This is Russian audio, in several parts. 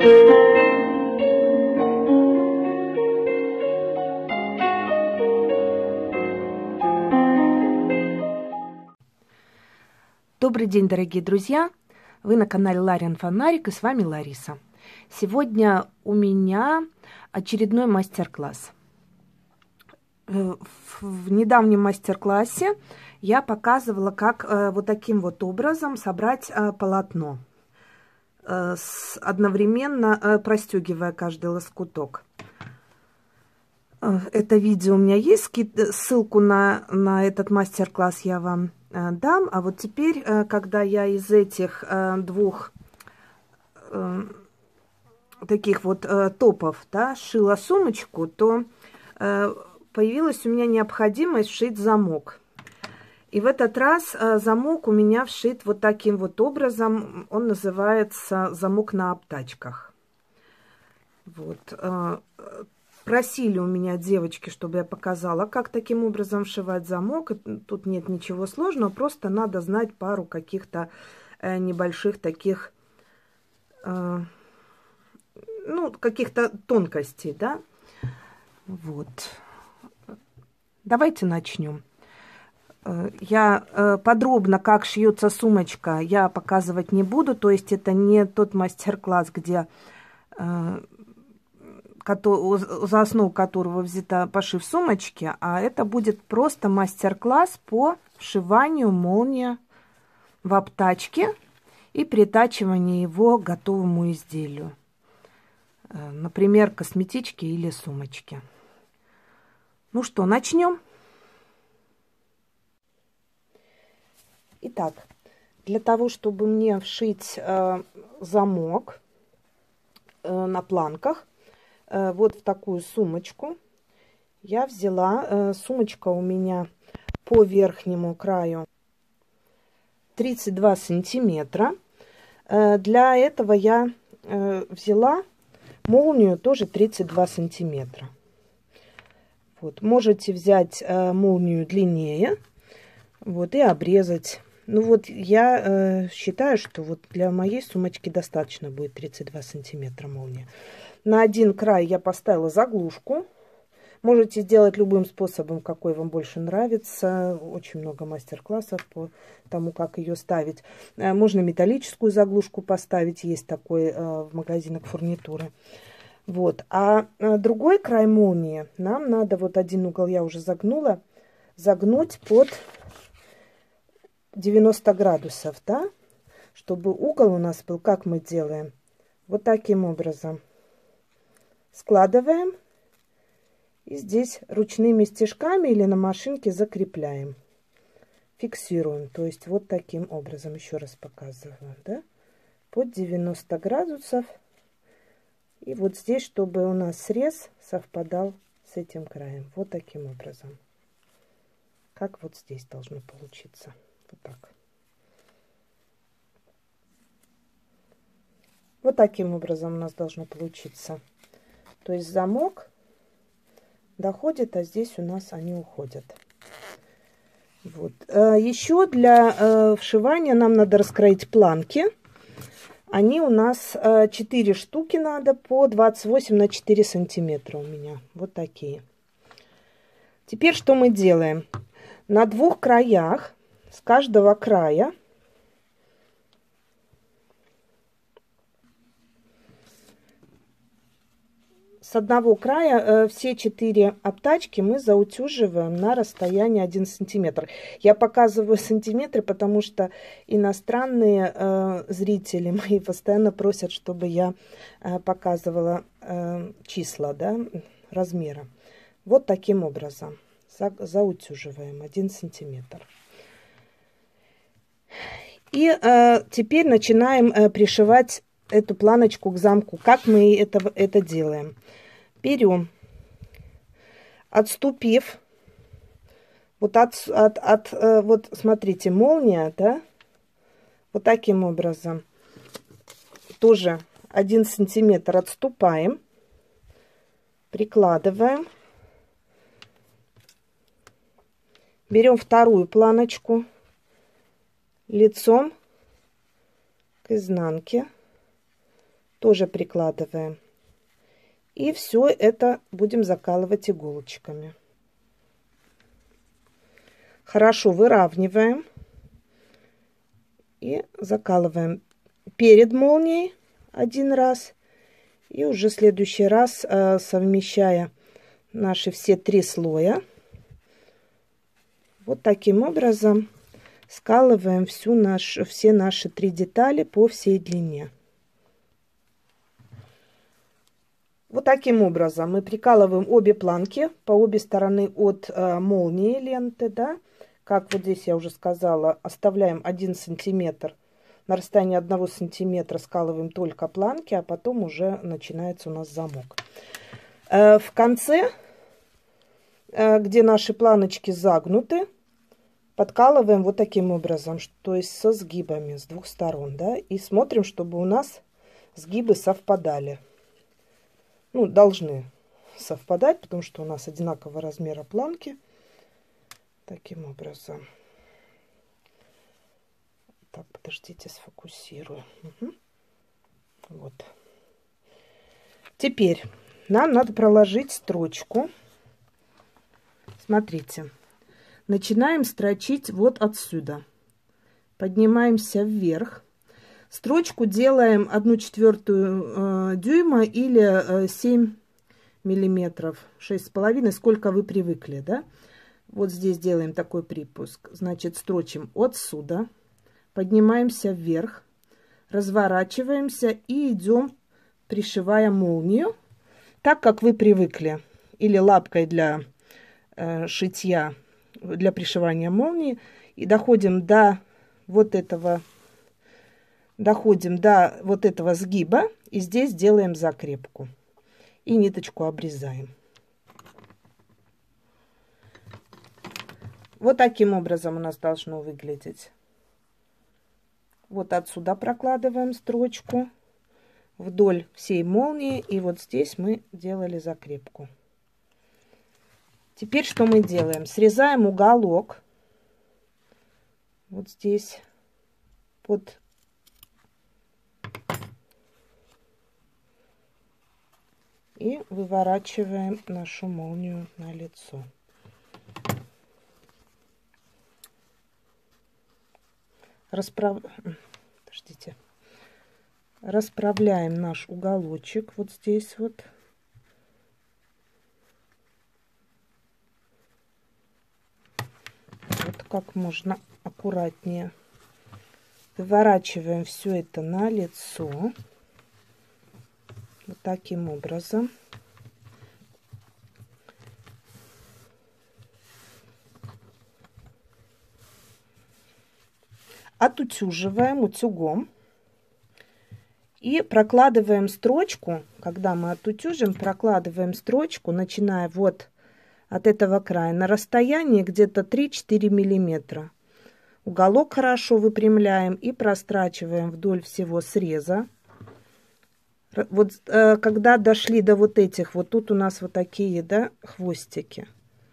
Добрый день, дорогие друзья! Вы на канале Ларин Фонарик, и с вами Лариса. Сегодня у меня очередной мастер-класс. В недавнем мастер-классе я показывала, как вот таким вот образом собрать полотно, одновременно простегивая каждый лоскуток. Это видео у меня есть, ссылку на этот мастер-класс я вам дам. А вот теперь, когда я из этих двух таких вот топов, да, шила сумочку, то появилась у меня необходимость вшить замок. И в этот раз замок у меня вшит вот таким вот образом. Он называется замок на обтачках. Вот. Просили у меня девочки, чтобы я показала, как таким образом вшивать замок. Тут нет ничего сложного, просто надо знать пару каких-то небольших таких, ну, каких-то тонкостей, да. Вот. Давайте начнем. Я подробно, как шьется сумочка, я показывать не буду. То есть это не тот мастер-класс, где за основу которого взята пошив сумочки, а это будет просто мастер-класс по вшиванию молнии в обтачке и притачиванию его к готовому изделию. Например, косметички или сумочки. Ну что, начнем? Итак, для того, чтобы мне вшить замок на планках, вот в такую сумочку я взяла, сумочка у меня по верхнему краю 32 сантиметра. Для этого я взяла молнию тоже 32 сантиметра. Вот, можете взять молнию длиннее, вот, и обрезать. Ну вот я считаю, что вот для моей сумочки достаточно будет 32 сантиметра молния. На один край я поставила заглушку. Можете сделать любым способом, какой вам больше нравится. Очень много мастер-классов по тому, как ее ставить. Можно металлическую заглушку поставить. Есть такой в магазинах фурнитуры. Вот. А другой край молнии нам надо, вот один угол я уже загнула, загнуть под 90 градусов, да? Чтобы угол у нас был, как мы делаем? Вот таким образом. Складываем и здесь ручными стежками или на машинке закрепляем. Фиксируем. То есть вот таким образом. Еще раз показываю. Да? Под 90 градусов. И вот здесь, чтобы у нас срез совпадал с этим краем. Вот таким образом. Как вот здесь должно получиться. Вот так. Вот таким образом у нас должно получиться. То есть замок доходит, а здесь у нас они уходят. Вот. Еще для вшивания нам надо раскроить планки. Они у нас 4 штуки надо по 28 на 4 сантиметра у меня. Вот такие. Теперь что мы делаем? На двух краях, с каждого края, с одного края все 4 обтачки мы заутюживаем на расстоянии 1 сантиметр. Я показываю сантиметры, потому что иностранные зрители мои постоянно просят, чтобы я показывала числа, да, размера. Вот таким образом заутюживаем 1 сантиметр. И теперь начинаем пришивать эту планочку к замку. Как мы это делаем? Берем, отступив, вот вот смотрите, молния, да, вот таким образом, тоже 1 сантиметр отступаем, прикладываем, берем вторую планочку лицом к изнанке, тоже прикладываем. И все это будем закалывать иголочками. Хорошо выравниваем и закалываем перед молнией один раз. И уже в следующий раз, совмещая наши все 3 слоя, вот таким образом скалываем все наши 3 детали по всей длине. Вот таким образом мы прикалываем обе планки по обе стороны от молнии ленты, да. Как вот здесь я уже сказала, оставляем 1 сантиметр. На расстоянии 1 сантиметра скалываем только планки, а потом уже начинается у нас замок. В конце, где наши планочки загнуты, подкалываем вот таким образом, то есть со сгибами с 2 сторон, да, и смотрим, чтобы у нас сгибы совпадали. Ну, должны совпадать, потому что у нас одинакового размера планки. Таким образом. Так, подождите, сфокусирую. Угу. Вот. Теперь нам надо проложить строчку. Смотрите. Начинаем строчить вот отсюда. Поднимаемся вверх. Строчку делаем 1/4 дюйма или 7 миллиметров, 6,5, сколько вы привыкли, да? Вот здесь делаем такой припуск. Значит, строчим отсюда, поднимаемся вверх, разворачиваемся и идем, пришивая молнию, так как вы привыкли, или лапкой для шитья, для пришивания молнии, и доходим до вот этого сгиба, и здесь делаем закрепку и ниточку обрезаем. Вот таким образом у нас должно выглядеть. Вот отсюда прокладываем строчку вдоль всей молнии, и вот здесь мы делали закрепку. Теперь что мы делаем? Срезаем уголок вот здесь под и выворачиваем нашу молнию на лицо. Расправляем наш уголочек вот здесь вот. Вот как можно аккуратнее. Выворачиваем все это на лицо. Вот таким образом. Отутюживаем утюгом и прокладываем строчку. Когда мы отутюжим, прокладываем строчку, начиная вот от этого края на расстоянии где-то 3-4 миллиметра. Уголок хорошо выпрямляем и прострачиваем вдоль всего среза. Вот когда дошли до вот этих, вот тут у нас вот такие, да, хвостики.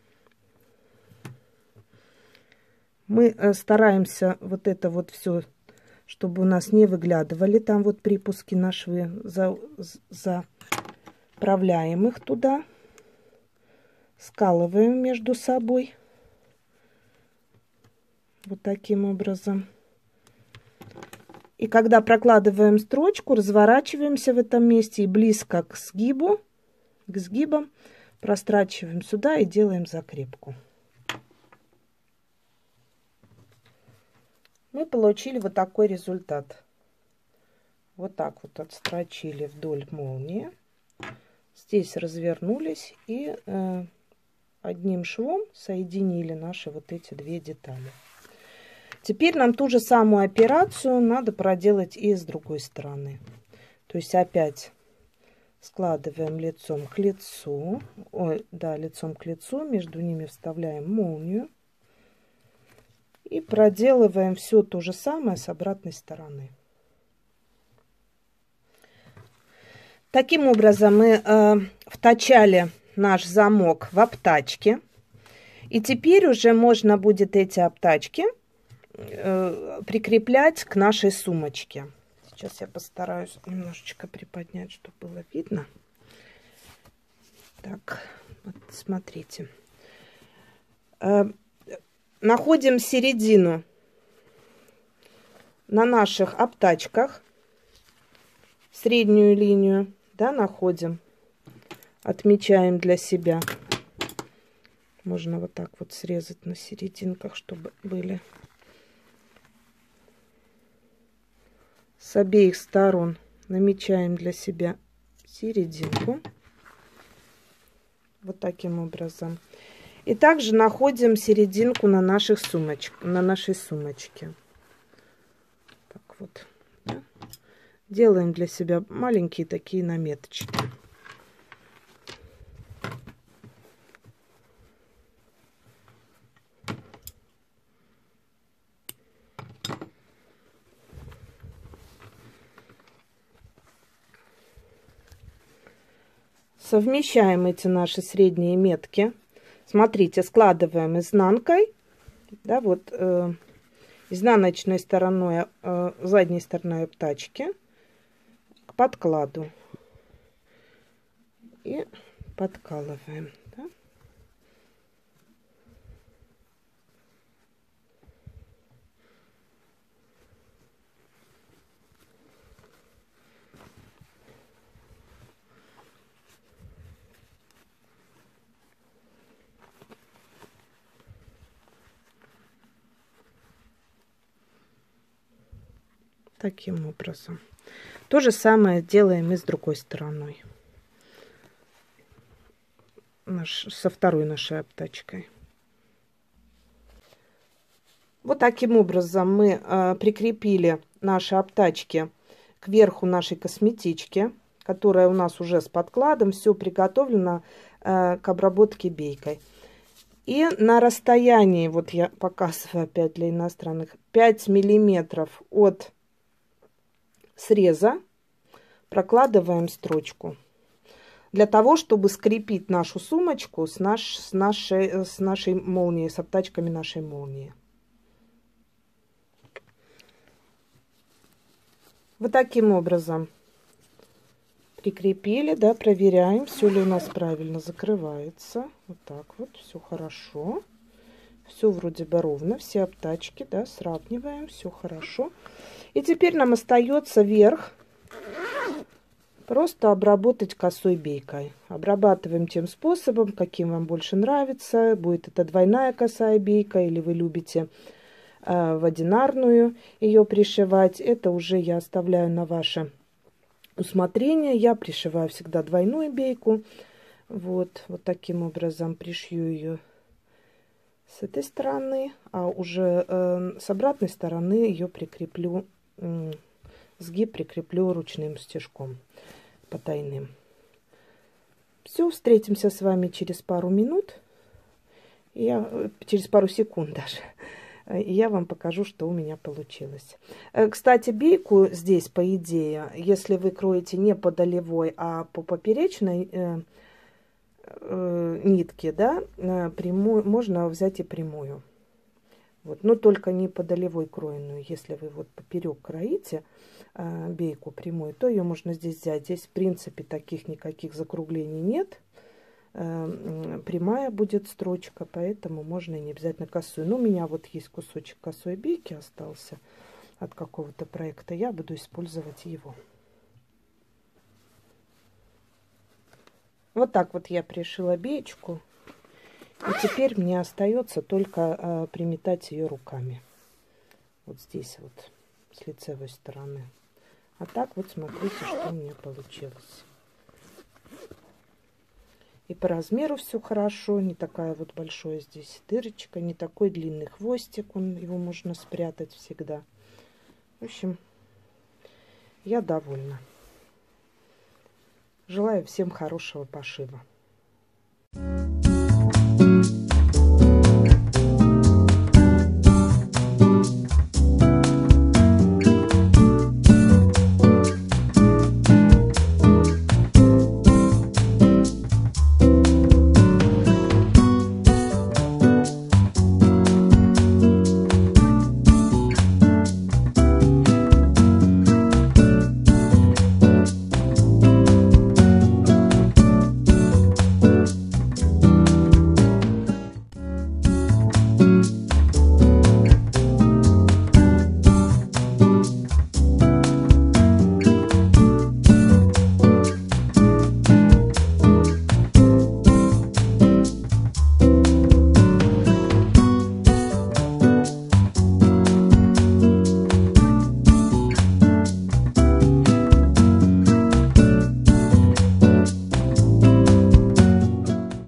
Мы стараемся вот это вот все, чтобы у нас не выглядывали там вот припуски на швы, заправляем их туда, скалываем между собой вот таким образом. И когда прокладываем строчку, разворачиваемся в этом месте и близко к сгибам прострачиваем сюда и делаем закрепку. Мы получили вот такой результат. Вот так вот отстрочили вдоль молнии. Здесь развернулись и одним швом соединили наши вот эти 2 детали. Теперь нам ту же самую операцию надо проделать и с другой стороны. То есть опять складываем лицом к лицу. Лицом к лицу. Между ними вставляем молнию. И проделываем все то же самое с обратной стороны. Таким образом мы втачали наш замок в обтачке. И теперь уже можно будет эти обтачки прикреплять к нашей сумочке. Сейчас я постараюсь немножечко приподнять, чтобы было видно. Так, вот смотрите. Находим середину на наших обтачках. Среднюю линию, да, находим. Отмечаем для себя. Можно вот так вот срезать на серединках, чтобы были с обеих сторон. Намечаем для себя серединку. Вот таким образом. И также находим серединку на наших на нашей сумочке. Так вот. Да? Делаем для себя маленькие такие наметочки. Совмещаем эти наши средние метки. Смотрите, складываем изнанкой, да, вот изнаночной стороной, задней стороной обтачки к подкладу и подкалываем. Да? Таким образом. То же самое делаем и с другой стороной. Со второй нашей обтачкой. Вот таким образом мы прикрепили наши обтачки к верху нашей косметички, которая у нас уже с подкладом. Все приготовлено к обработке бейкой. И на расстоянии, вот я показываю опять для иностранных, 5 миллиметров от среза прокладываем строчку для того, чтобы скрепить нашу сумочку с нашей молнией, с обтачками нашей молнии. Вот таким образом прикрепили, да, проверяем, все ли у нас правильно закрывается. Вот так вот, все хорошо. Все вроде бы ровно, все обтачки, да, сравниваем, все хорошо. И теперь нам остается верх просто обработать косой бейкой. Обрабатываем тем способом, каким вам больше нравится. Будет это двойная косая бейка или вы любите в одинарную ее пришивать. Это уже я оставляю на ваше усмотрение. Я пришиваю всегда двойную бейку. Вот таким образом пришью ее с этой стороны, а уже с обратной стороны ее прикреплю, сгиб прикреплю ручным стежком потайным. Все, встретимся с вами через пару минут, через пару секунд даже, и я вам покажу, что у меня получилось. Кстати, бейку здесь, по идее, если вы кроете не по долевой, а по поперечной нитки, да, прямую, можно взять и прямую. Вот, но только не по долевой кроенную. Если вы вот поперек кроите бейку прямую, то ее можно здесь взять. Здесь в принципе таких никаких закруглений нет. Прямая будет строчка, поэтому можно и не обязательно косую. Но у меня вот есть кусочек косой бейки остался от какого-то проекта. Я буду использовать его. Вот так вот я пришила беечку. И теперь мне остается только приметать ее руками. Вот здесь вот, с лицевой стороны. А так вот смотрите, что у меня получилось. И по размеру все хорошо. Не такая вот большая здесь дырочка. Не такой длинный хвостик. Его можно спрятать всегда. В общем, я довольна. Желаю всем хорошего пошива.